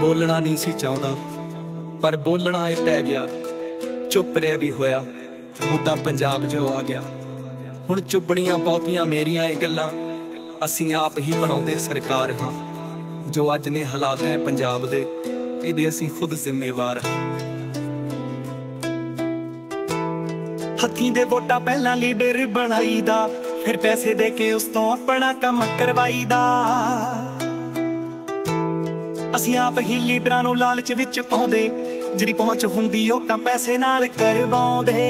ਬੋਲਣਾ ਨਹੀਂ ਸੀ ਚਾਹੁੰਦਾ, ਪਰ ਬੋਲਣਾ ਇਹ ਪੈ ਗਿਆ। ਚੁੱਪ ਰਹਿ ਵੀ ਹੋਇਆ, ਮੁੱਦਾ ਪੰਜਾਬ ਜੋ ਆ ਗਿਆ। ਹੁਣ ਚੁੱਪਣੀਆਂ ਬਹੁਤੀਆਂ ਮੇਰੀਆਂ ਇਹ ਗੱਲਾਂ, ਅਸੀਂ ਆਪ ਹੀ ਬਣਾਉਂਦੇ ਸਰਕਾਰ ਹਾਂ। ਜੋ ਅੱਜ ਨੇ ਹਾਲਾਤ ਹੈ ਪੰਜਾਬ ਦੇ, ਇਹਦੇ ਅਸੀਂ ਖੁਦ ਜ਼ਿੰਮੇਵਾਰ ਹਾਂ। ਹੱਥੀਂ ਦੇ ਵੋਟਾਂ ਪਹਿਲਾਂ ਲੀਡਰ ਬਣਾਈਦਾ, ਫਿਰ ਪੈਸੇ ਦੇ ਕੇ ਉਸ ਤੋਂ ਆਪਣਾ ਕੰਮ ਕਰਵਾਈਦਾ। ਅਸੀਂ ਆਪ ਹੀ ਲੀਡਰਾਂ ਨੂੰ ਲਾਲਚ ਵਿੱਚ ਪਾਉਂਦੇ, ਜਿਹੜੀ ਪਹੁੰਚ ਹੁੰਦੀ ਉਹ ਤਾਂ ਪੈਸੇ ਨਾਲ ਕਰਵਾਉਂਦੇ।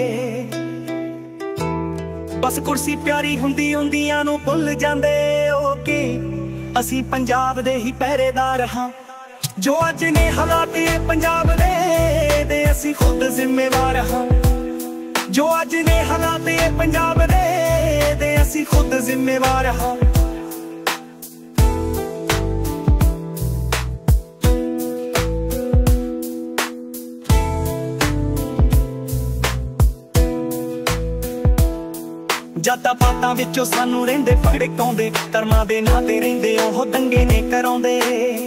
ਬਸ ਕੁਰਸੀ ਪਿਆਰੀ ਹੁੰਦੀਆਂ ਨੂੰ ਭੁੱਲ ਜਾਂਦੇ ਉਹ ਕਿ ਅਸੀਂ ਪੰਜਾਬ ਦੇ ਹੀ ਪਹਿਰੇਦਾਰ ਹਾਂ। ਜੋ ਅੱਜ ਨੇ ਹਾਲਾਤ ਇਹ ਪੰਜਾਬ ਦੇ ਅਸੀਂ ਖੁਦ ਜ਼ਿੰਮੇਵਾਰ ਹਾਂ। ਜੋ ਅੱਜ ਨੇ ਹਾਲਾਤ ਇਹ ਪੰਜਾਬ ਦੇ ਅਸੀਂ ਖੁਦ ਜ਼ਿੰਮੇਵਾਰ ਹਾਂ। ਜਾਤਾਂ ਪਾਤਾਂ ਵਿੱਚੋਂ ਸਾਨੂੰ ਰਹਿੰਦੇ ਭੜਕਾਉਂਦੇ, ਧਰਮਾਂ ਦੇ ਨਾਂ ਤੇ ਰਹਿੰਦੇ ਉਹ ਦੰਗੇ ਨੇ ਕਰਾਉਂਦੇ।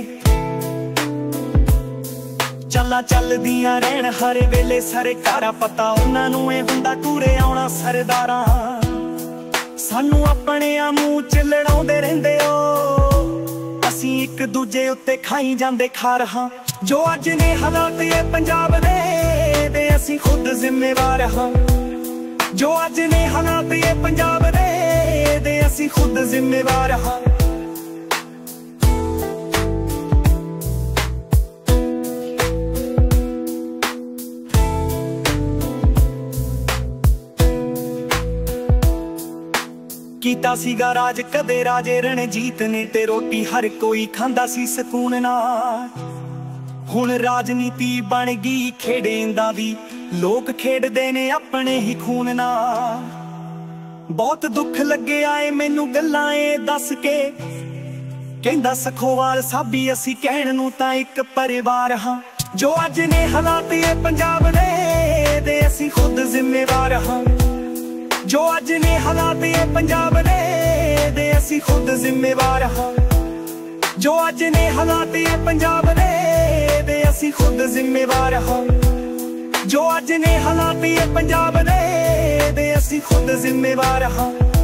ਚੱਲਾਂ ਚੱਲਦੀਆਂ ਰਹਿਣ ਹਰ ਵੇਲੇ ਸਰਕਾਰਾਂ, ਪਤਾ ਉਹਨਾਂ ਨੂੰ ਇਹ ਹੁੰਦਾ ਟੂਰੇ ਆਉਣਾ ਸਰਦਾਰਾਂ। ਸਾਨੂੰ ਆਪਣਿਆਂ ਮੂੰਹ ਚ ਲੜਾਉਂਦੇ ਰਹਿੰਦੇ ਹੋ, ਅਸੀਂ ਇੱਕ ਦੂਜੇ ਉੱਤੇ ਖਾਈ ਜਾਂਦੇ ਖਾਰ ਹਾਂ। ਜੋ ਅੱਜ ਨੇ ਹਾਲਾਤ ਇਹ ਪੰਜਾਬ ਦੇ ਅਸੀਂ ਖੁਦ ਜ਼ਿੰਮੇਵਾਰ ਹਾਂ। ਜੋ ਅੱਜ ਨੇ ਹਾਲਾਤ ਇਹ ਪੰਜਾਬ ਦੇ ਅਸੀਂ ਖੁਦ ਜ਼ਿੰਮੇਵਾਰ ਹਾਂ। ਕੀਤਾ ਸੀਗਾ ਰਾਜ ਕਦੇ ਰਾਜੇ ਰਣਜੀਤ ਨੇ, ਤੇ ਰੋਟੀ ਹਰ ਕੋਈ ਖਾਂਦਾ ਸੀ ਸਕੂਨ ਨਾਲ। ਹੁਣ ਰਾਜਨੀਤੀ ਬਣ ਗਈ ਖੇਡਾਂ ਦਾ ਵੀ, ਲੋਕ ਖੇਡਦੇ ਨੇ ਆਪਣੇ ਹੀ ਖੂਨ ਨਾਲ। ਬਹੁਤ ਦੁੱਖ ਲੱਗਿਆ ਏ ਮੈਨੂੰ ਗੱਲਾਂ ਏ ਦੱਸ ਕੇ, ਕਹਿੰਦਾ ਸਖੋਵਾਲ ਸਾਬੀ ਅਸੀਂ ਕਹਿਣ ਨੂੰ ਤਾਂ ਇੱਕ ਪਰਿਵਾਰ ਹਾਂ। ਜੋ ਅੱਜ ਨੇ ਹਾਲਾਤ ਇਹ ਪੰਜਾਬ ਦੇ ਅਸੀਂ ਖੁਦ ਜ਼ਿੰਮੇਵਾਰ ਹਾਂ। ਜੋ ਅੱਜ ਨੇ ਹਾਲਾਤ ਇਹ ਪੰਜਾਬ ਦੇ ਅਸੀਂ ਖੁਦ ਜ਼ਿੰਮੇਵਾਰ ਹਾਂ। ਜੋ ਅੱਜ ਨੇ ਹਾਲਾਤ ਇਹ ਪੰਜਾਬ ਦੇ ਅਸੀਂ ਖੁਦ ਜ਼ਿੰਮੇਵਾਰ ਹਾਂ। ਜੋ ਅੱਜ ਨੇ ਹਾਲਾਤ ਇਹ ਪੰਜਾਬ ਦੇ ਅਸੀਂ ਖੁਦ ਜ਼ਿੰਮੇਵਾਰ ਹਾਂ।